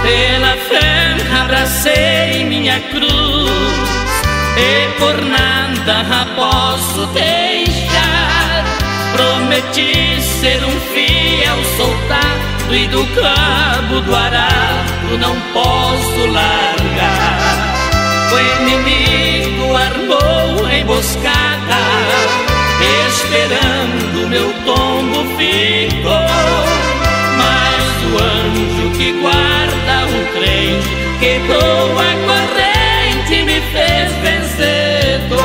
Pela fé abracei minha cruz e por nada posso deixar. Prometi ser um fiel soldado e do cabo do arado não posso largar. O inimigo armou emboscada, esperando meu tombo ficou. Mas o anjo que guarda o crente quebrou a corrente e me fez vencedor.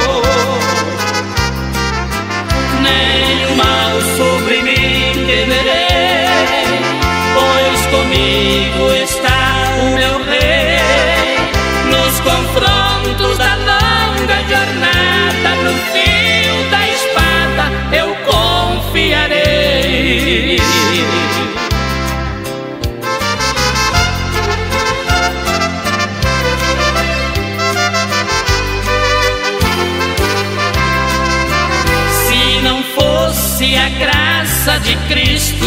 Nenhum mal sobre mim temerei, pois comigo está o meu rei. Nos confrontos da longa jornada, no fio da espada eu confiarei. Se não fosse a graça de Cristo,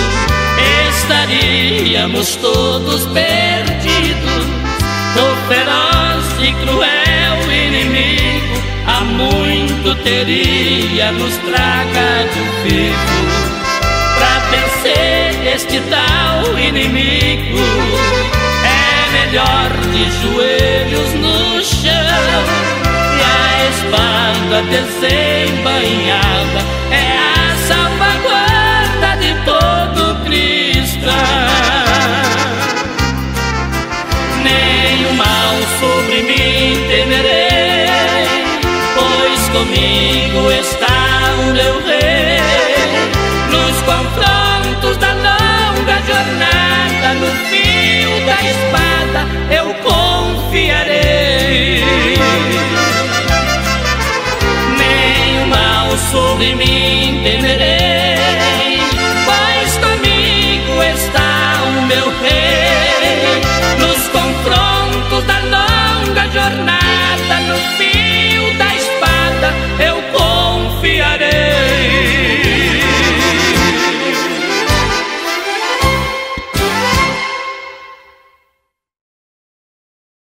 estaríamos todos perdidos. O feroz e cruel inimigo há muito teria nos tragado vivo. Pra vencer este tal inimigo é melhor de joelhos no chão, e a espada desembainhada é a salvaguarda de todo cristão. Nenhum mal sobre mim temerei, pois comigo está o meu rei. Nos confrontos da longa jornada, no fio da espada eu confiarei. Nenhum mal sobre mim temerei,